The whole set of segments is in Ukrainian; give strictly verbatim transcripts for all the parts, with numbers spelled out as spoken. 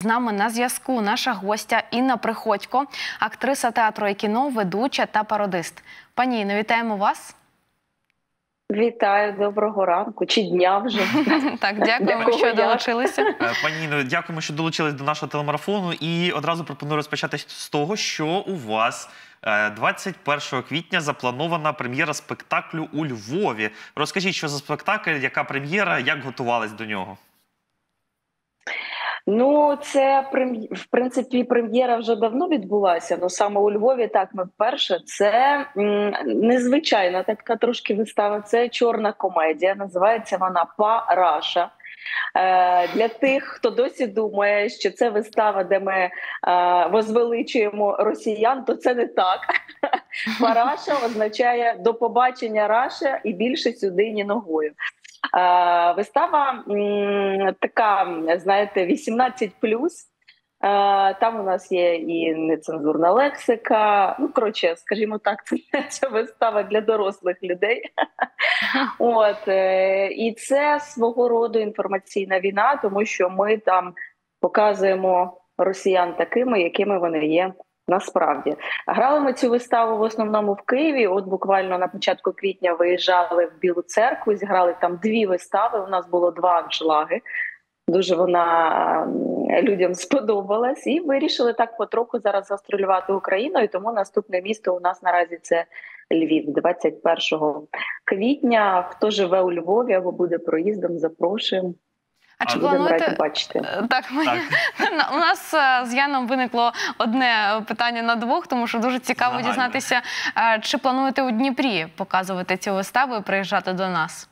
нами на зв'язку наша гостя Інна Приходько, актриса театру і кіно, ведуча та пародист. Пані Інно, вітаємо вас. Вітаю, доброго ранку, чи дня вже. Так, дякуємо, що долучилися. Пані Інно, дякуємо, що долучились до нашого телемарафону. І одразу пропоную розпочати з того, що у вас двадцять першого квітня запланована прем'єра спектаклю у Львові. Розкажіть, що за спектакль, яка прем'єра, як готувались до нього? Ну, це, в принципі, прем'єра вже давно відбулася, але саме у Львові так ми вперше. Це м, незвичайна така трошки вистава, це чорна комедія, називається вона «Параша». Е, для тих, хто досі думає, що це вистава, де ми е, возвеличуємо росіян, то це не так. «Параша» означає «до побачення, Раша» і більше сюди ні ногою. Е, вистава м, така, знаєте, вісімнадцять плюс. Е, там у нас є і нецензурна лексика. Ну, коротше, скажімо так, це, це вистава для дорослих людей. От, е, і це свого роду інформаційна війна, тому що ми там показуємо росіян такими, якими вони є насправді. Грали ми цю виставу в основному в Києві. От буквально на початку квітня виїжджали в Білу Церкву, зіграли там дві вистави. У нас було два аншлаги. Дуже вона людям сподобалась. І вирішили так потроху зараз гастролювати Україною. Тому наступне місто у нас наразі це Львів. двадцять першого квітня. Хто живе у Львові або буде проїздом, запрошуємо. А чи плануєте... бачити. Так, ми... так. У нас з Яном виникло одне питання на двох, тому що дуже цікаво Загально. дізнатися, чи плануєте у Дніпрі показувати цю виставу і приїжджати до нас?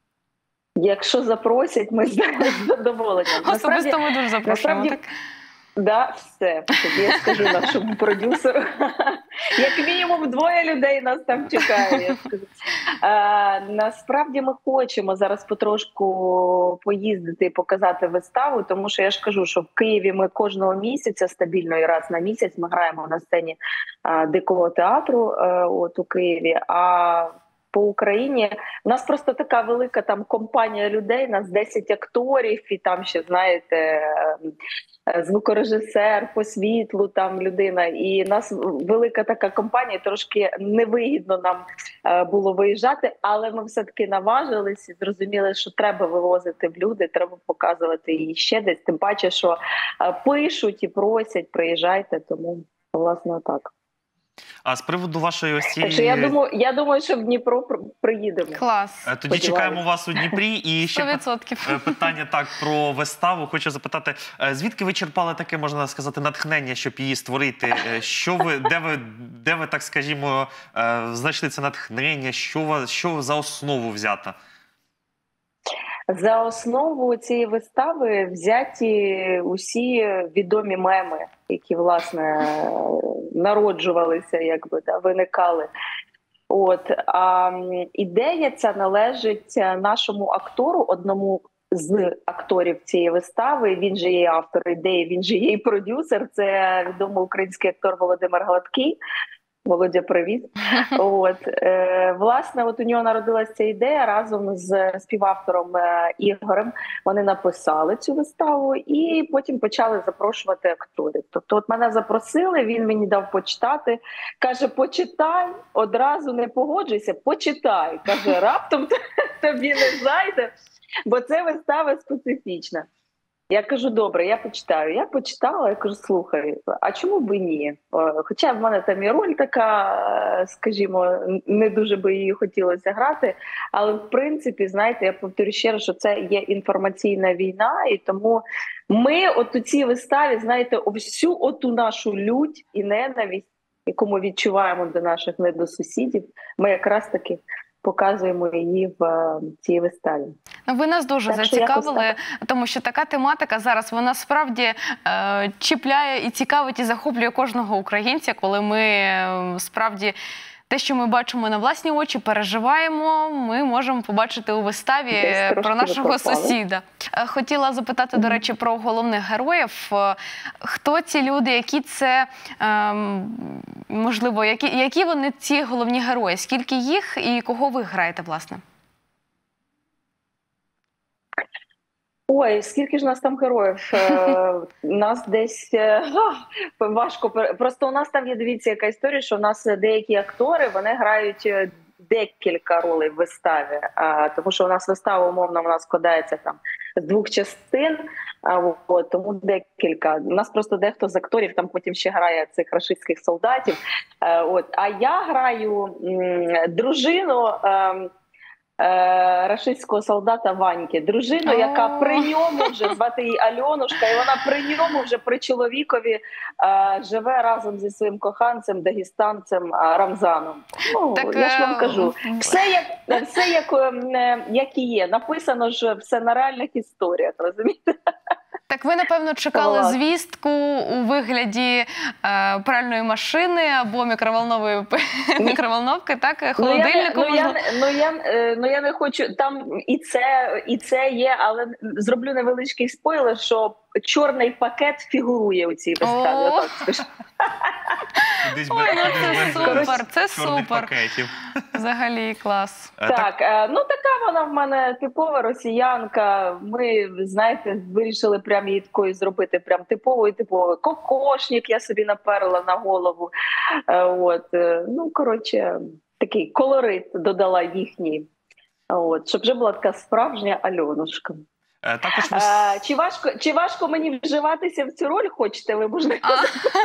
Якщо запросять, ми з задоволенням. Особисто ми дуже запрошуємо, так? Да, все. Тоді я скажу нашому продюсеру. Як мінімум двоє людей нас там чекає. Я скажу. А, насправді ми хочемо зараз потрошку поїздити і показати виставу, тому що я ж кажу, що в Києві ми кожного місяця, стабільно і раз на місяць, ми граємо на сцені а, Дикого театру а, от у Києві, а по Україні у нас просто така велика там компанія людей, нас десять акторів і там ще, знаєте, звукорежисер по світлу, там людина. І нас велика така компанія, трошки невигідно нам було виїжджати, але ми все-таки наважились і зрозуміли, що треба вивозити в люди, треба показувати її ще десь. Тим паче, що пишуть і просять, приїжджайте, тому, власне, так. А з приводу вашої ось цієї... Я думаю, я думаю, що в Дніпро приїдемо. Клас. Тоді чекаємо вас у Дніпрі. І ще сто відсотків. питання так про виставу. Хочу запитати, звідки ви черпали таке, можна сказати, натхнення, щоб її створити? Що ви, де ви, де ви, так скажімо, знайшли це натхнення? Що, що за основу взято? За основу цієї вистави взяті усі відомі меми, які, власне, народжувалися, якби, да, виникали. От, а ідея ця належить нашому актору, одному з акторів цієї вистави. Він же є автор ідеї, він же є і продюсер. Це відомий український актор Володимир Гладкий. Володя, привіт. От, е, власне, от у нього народилася ця ідея разом з співавтором е, Ігорем. Вони написали цю виставу і потім почали запрошувати акторів. Тобто от мене запросили, він мені дав почитати. Каже, почитай, одразу не погоджуйся, почитай. Каже, раптом тобі не зайде, бо це вистава специфічна. Я кажу, добре, я почитаю. Я почитала, я кажу, слухай, а чому б і ні? Хоча в мене там і роль така, скажімо, не дуже би її хотілося грати, але в принципі, знаєте, я повторю ще раз, що це є інформаційна війна, і тому ми от у цій виставі, знаєте, всю оту нашу лють і ненависть, яку ми відчуваємо до наших недосусідів, ми якраз таки показуємо її в цій виставі. Ви нас дуже так, зацікавили, тому що така тематика зараз, вона справді е, чіпляє і цікавить, і захоплює кожного українця, коли ми е, справді те, що ми бачимо на власні очі, переживаємо, ми можемо побачити у виставі про нашого сусіда. Хотіла запитати, до речі, про головних героїв. Хто ці люди, які це, можливо, які, які вони ці головні герої? Скільки їх і кого ви граєте, власне? Ой, скільки ж у нас там героїв? Е, Нас десь е, га, важко. пер- Просто у нас там є, дивіться, яка історія, що у нас деякі актори, вони грають е, декілька ролей в виставі. А, тому що у нас вистава, умовно, вона складається там з двох частин, а, от, тому декілька. У нас просто дехто з акторів там потім ще грає цих рашистських солдатів. Е, от. А я граю м, дружину е, е, рашистського солдата Ваньки. Дружину, яка О. при ньому вже, звати її Альонушка, і вона при ньому вже при чоловікові е, живе разом зі своїм коханцем, дагестанцем е, Рамзаном. Ну, Так, я ж вам е, кажу, все як, все як, е, як і є. Написано ж все на реальних історіях, розумієте? Так ви, напевно, чекали Клас. звістку у вигляді е, пральної машини або мікроволнової мікроволновки, так, Ну я, не, холодильнику. ну, я, можливо. не- ну, я, е, ну я не хочу, там і це, і це є, але зроблю невеличкий спойлер, що чорний пакет фігурує у цій виставі. О. Отак скажу. Десь Ой, без- ну десь це без супер, це чорних супер. пакетів. Взагалі клас. Е, Так, е, ну така вона в мене типова росіянка. Ми, знаєте, вирішили прям її такою зробити, прям типовою, типовою. Кокошник я собі наперла на голову. Е, От, е, ну, коротше, такий колорит додала їхній. От, щоб вже була така справжня Альонушка. Е, Також ви... А, чи, важко, чи важко мені вживатися в цю роль, хочете ви, можливо? А,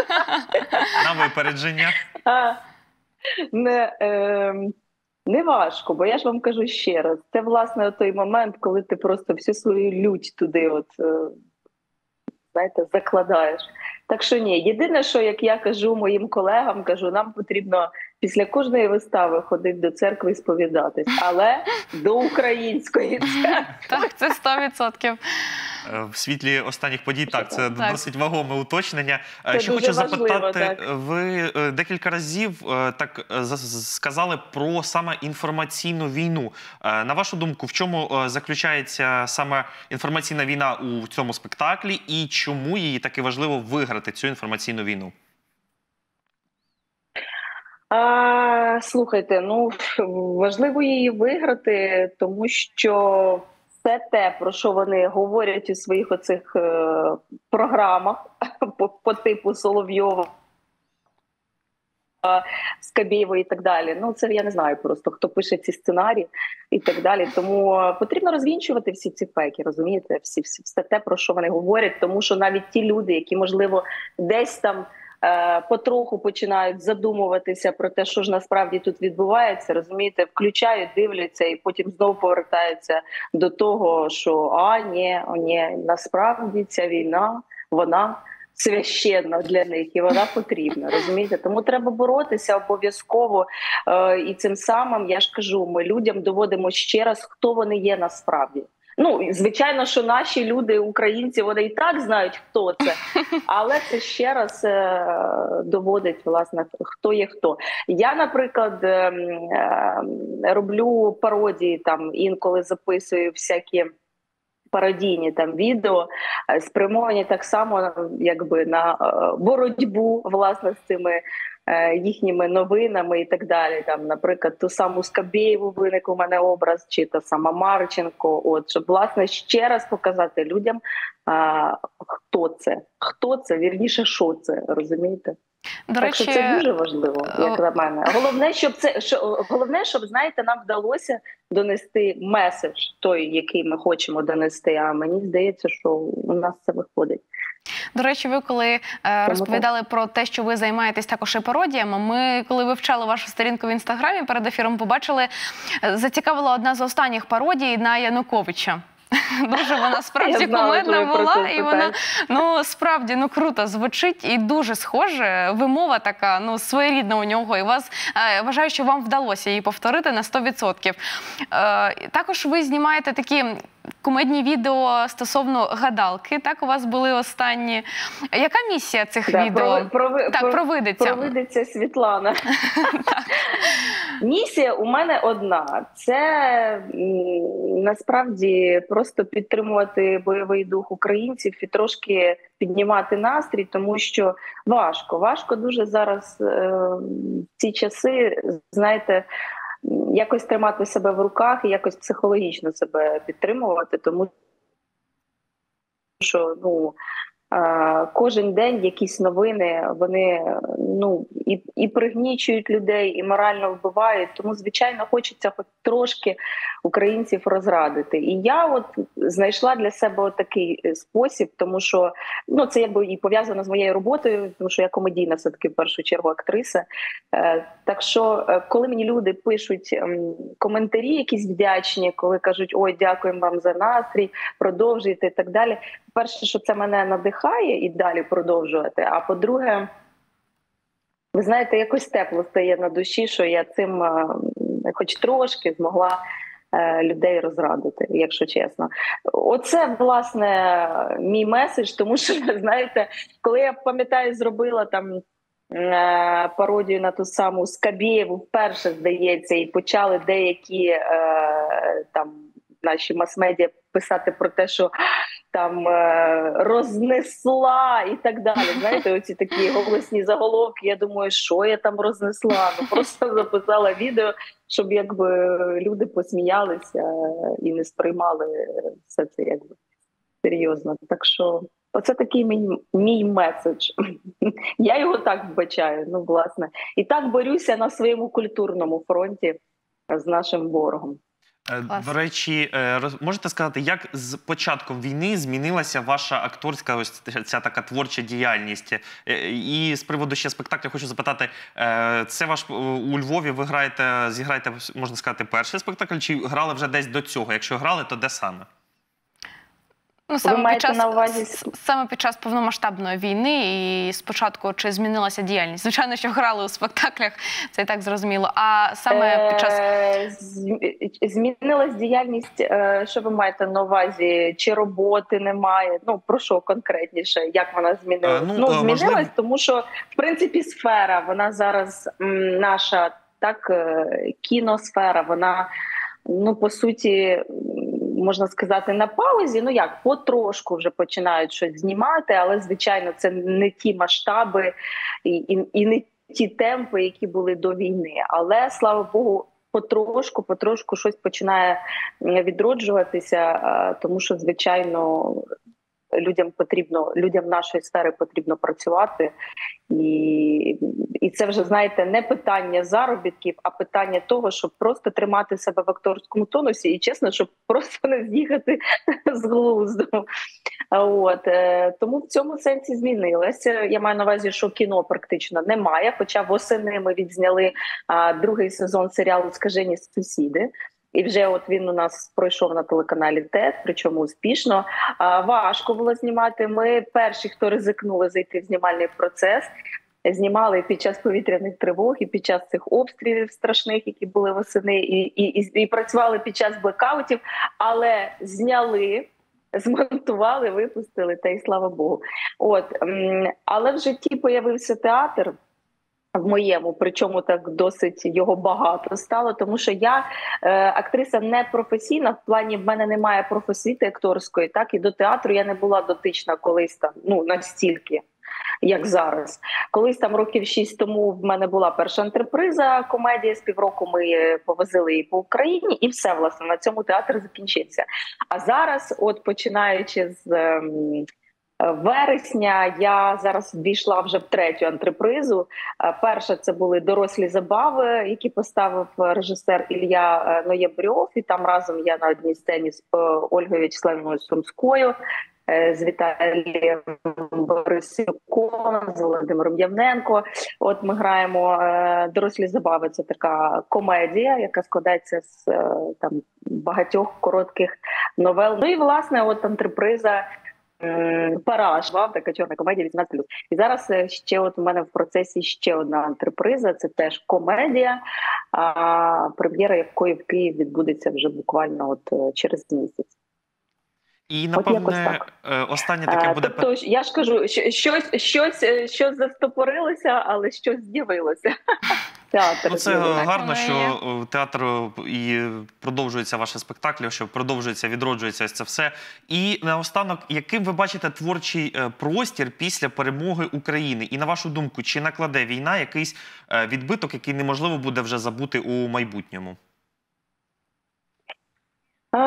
на випередження. А, не, е, не важко, бо я ж вам кажу ще раз, це власне той момент, коли ти просто всю свою лють туди, от, е, знаєте, закладаєш. Так що ні, єдине, що, як я кажу моїм колегам, кажу, нам потрібно після кожної вистави ходити до церкви і сповідатись, але до української церкви. так, це сто відсотків. Е, В світлі останніх подій, так, це Так. досить вагоме уточнення. Е, Це Ще дуже хочу важливо, запитати, так. ви е, декілька разів е, так е, за- з- сказали про саме інформаційну війну. Е, На вашу думку, в чому е, заключається саме інформаційна війна у цьому спектаклі і чому її таки важливо виграти, цю інформаційну війну? А, слухайте, ну важливо її виграти, тому що все те, про що вони говорять у своїх оцих е, програмах по, по типу Соловйова, Скабєєва і так далі. Ну це я не знаю просто, хто пише ці сценарії і так далі. Тому потрібно розвінчувати всі ці фейки, розумієте? Всі, всі все те, про що вони говорять, тому що навіть ті люди, які можливо десь там е, потроху починають задумуватися про те, що ж насправді тут відбувається, розумієте, включають, дивляться і потім знову повертаються до того, що а ні, о, ні, насправді ця війна, вона священна для них, і вона потрібна, розумієте? Тому треба боротися обов'язково. Е, і цим самим, я ж кажу, ми людям доводимо ще раз, хто вони є насправді. Ну, і, звичайно, що наші люди, українці, вони і так знають, хто це, але це ще раз е, доводить, власне, хто є хто. Я, наприклад, е, е, роблю пародії, там, інколи записую всякі пародійні там відео, е, спрямовані так само якби на е, боротьбу, власне, з цими е, їхніми новинами і так далі. Там, наприклад, ту саму Скабєєву виник у мене образ, чи та сама Марченко, от, щоб, власне, ще раз показати людям, е, хто це, хто це, вірніше, що це, розумієте? До Так речі, що це дуже важливо, як на мене. Головне, щоб це що головне, щоб знаєте, нам вдалося донести меседж той, який ми хочемо донести. А мені здається, що у нас це виходить. До речі, ви коли е, розповідали про те, що ви займаєтесь також і пародіями, ми, коли вивчали вашу сторінку в Інстаграмі перед ефіром, побачили, е, зацікавила одна з останніх пародій на Януковича. Дуже вона справді кумедна була, і вона, ну, справді, ну, круто звучить і дуже схоже. Вимова така, ну, своєрідна у нього, і вас, е, вважаю, що вам вдалося її повторити на сто відсотків. Е, також ви знімаєте такі кумедні відео стосовно гадалки, так, у вас були останні. Яка місія цих да, відео? Про, про, так, про, провидиця. Провидиця Світлана. Місія у мене одна. Це м, насправді просто підтримувати бойовий дух українців і трошки піднімати настрій, тому що важко. Важко дуже зараз е, в ці часи, знаєте, якось тримати себе в руках і якось психологічно себе підтримувати, тому що ну е, кожен день якісь новини, вони ну і, і пригнічують людей, і морально вбивають. Тому, звичайно, хочеться хоч трошки українців розрадити. І я от знайшла для себе от такий спосіб, тому що ну це якби і пов'язано з моєю роботою, тому що я комедійна все-таки в першу чергу актриса. Е, так що, е, коли мені люди пишуть ем, коментарі якісь вдячні, коли кажуть, ой, дякуємо вам за настрій, продовжуйте і так далі. Перше, що це мене надихає і далі продовжувати, а по-друге, ви знаєте, якось тепло стає на душі, що я цим е, хоч трошки змогла е, людей розрадити, якщо чесно. Оце, власне, мій меседж, тому що, знаєте, коли я, пам'ятаю, зробила там е, пародію на ту саму Скабєєву, вперше, здається, і почали деякі е, там наші мас-медіа писати про те, що там е, рознесла і так далі. Знаєте, оці такі голосні заголовки. Я думаю, що я там рознесла? Ну просто записала відео, щоб якби люди посміялися і не сприймали все це якби серйозно. Так що оце такий мій, мій меседж. Я його так вбачаю, ну власне. І так борюся на своєму культурному фронті з нашим ворогом. Клас. До речі, можете сказати, як з початком війни змінилася ваша акторська ось ця така творча діяльність? І з приводу ще спектаклю хочу запитати, це ваш у Львові ви граєте, зіграєте, можна сказати, перший спектакль, чи грали вже десь до цього? Якщо грали, то де саме? Ну, саме, Ви під час, на увазі... саме під час повномасштабної війни і спочатку чи змінилася діяльність? Звичайно, що грали у спектаклях, це і так зрозуміло. А саме під час... Змінилась діяльність, що ви маєте на увазі? Чи роботи немає? Ну, про що конкретніше? Як вона змінилась? Ну, ну змінилась, можливо... тому що, в принципі, сфера, вона зараз м, наша, так, кіносфера, вона, ну, по суті, можна сказати, на паузі. Ну як, потрошку вже починають щось знімати, але, звичайно, це не ті масштаби і, і, і не ті темпи, які були до війни. Але, слава Богу, потрошку, потрошку щось починає відроджуватися, тому що, звичайно, людям потрібно, людям нашої сфери потрібно працювати. І, і це вже, знаєте, не питання заробітків, а питання того, щоб просто тримати себе в акторському тонусі і, чесно, щоб просто не з'їхати з глузду. От. Тому в цьому сенсі змінилося. Я маю на увазі, що кіно практично немає, хоча восени ми відзняли а, другий сезон серіалу «Скажені сусіди». І вже от він у нас пройшов на телеканалі ТЕТ, причому успішно. А, важко було знімати. Ми перші, хто ризикнули зайти в знімальний процес, знімали під час повітряних тривог і під час цих обстрілів страшних, які були восени, і, і, і, і працювали під час блекаутів, але зняли, змонтували, випустили, та й слава Богу. От, але в житті появився театр, в моєму, причому так досить його багато стало, тому що я е, актриса не професійна, в плані в мене немає профосвіти акторської, так, і до театру я не була дотична колись там, ну, настільки, як зараз. Колись там років шість тому в мене була перша антреприза, комедія, з півроку ми повозили її по Україні, і все, власне, на цьому театр закінчився. А зараз, от починаючи з... Е, вересня я зараз ввійшла вже в третю антрепризу. Перша це були «Дорослі забави», які поставив режисер Ілля Ноєбрьов, і там разом я на одній сцені з Ольгою В'ячеславівною Сумською, з Віталієм Борисюком, з Володимиром Явненко. От ми граємо «Дорослі забави». Це така комедія, яка складається з там багатьох коротких новел. Ну і, власне, от антреприза «Параж», така чорна комедія вісімнадцять плюс. І зараз ще от у мене в процесі ще одна антреприза, це теж комедія, а прем'єра якої в Києві відбудеться вже буквально от через місяць. І, напевне, останнє таке буде... Тобто, я ж кажу, щось, щось, щось застопорилося, але щось з'явилося. Театр. Ну, це гарно, що театр і продовжується ваші спектаклі, що продовжується, відроджується ось це все. І наостанок, яким ви бачите творчий простір після перемоги України? І на вашу думку, чи накладе війна якийсь відбиток, який неможливо буде вже забути у майбутньому? А...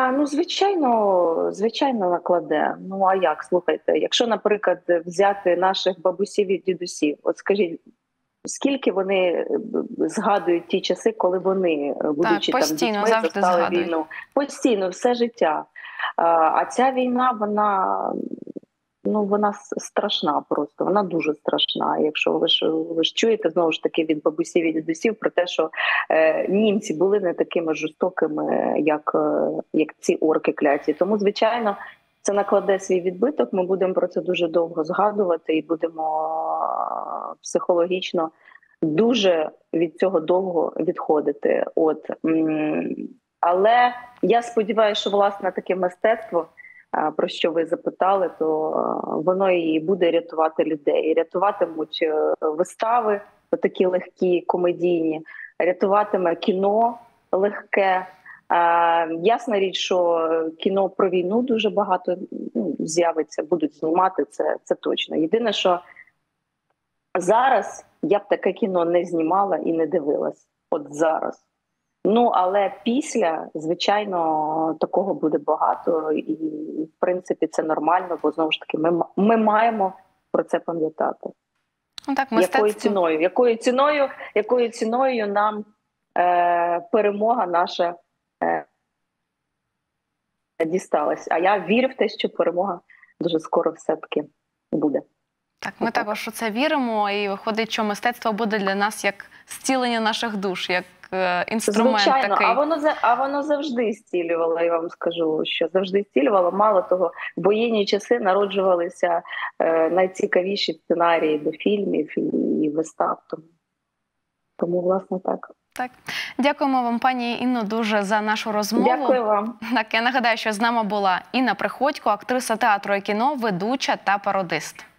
А, ну, звичайно, звичайно, накладе. Ну а як, слухайте, якщо, наприклад, взяти наших бабусів і дідусів, от скажіть, скільки вони згадують ті часи, коли вони, будучи так, там дітьми, застали згадують. війну? Постійно, все життя. А, а ця війна, вона, ну, вона страшна просто, вона дуже страшна. Якщо ви ж, ви ж чуєте, знову ж таки, від бабусів і дідусів про те, що е, німці були не такими жорстокими, як, е, як ці орки кляті. Тому, звичайно, це накладе свій відбиток, ми будемо про це дуже довго згадувати і будемо е, психологічно дуже від цього довго відходити. От. Але я сподіваюся, що, власне, таке мистецтво, про що ви запитали, то воно і буде рятувати людей. Рятуватимуть вистави, такі легкі, комедійні, рятуватиме кіно легке. Ясна річ, що кіно про війну дуже багато, ну, з'явиться, будуть знімати, це, це точно. Єдине, що зараз я б таке кіно не знімала і не дивилась. От зараз. Ну, але після, звичайно, такого буде багато, і, в принципі, це нормально, бо, знову ж таки, ми, ми маємо про це пам'ятати. Ну, так, мистецтво... Якою ціною, якою ціною, якою ціною нам е, перемога наша е, дісталась. А я вірю в те, що перемога дуже скоро все-таки буде. Так, ми так. також у це віримо, і виходить, що мистецтво буде для нас як зцілення наших душ, як інструмент. Звичайно, такий. А воно, а воно завжди зцілювало, я вам скажу, що завжди зцілювало. Мало того, в воєнні часи народжувалися е, найцікавіші сценарії до фільмів і, і вистав. Тому, тому, власне, так. Так. Дякуємо вам, пані Інно, дуже за нашу розмову. Дякую вам. Так, я нагадаю, що з нами була Інна Приходько, актриса театру і кіно, ведуча та пародист.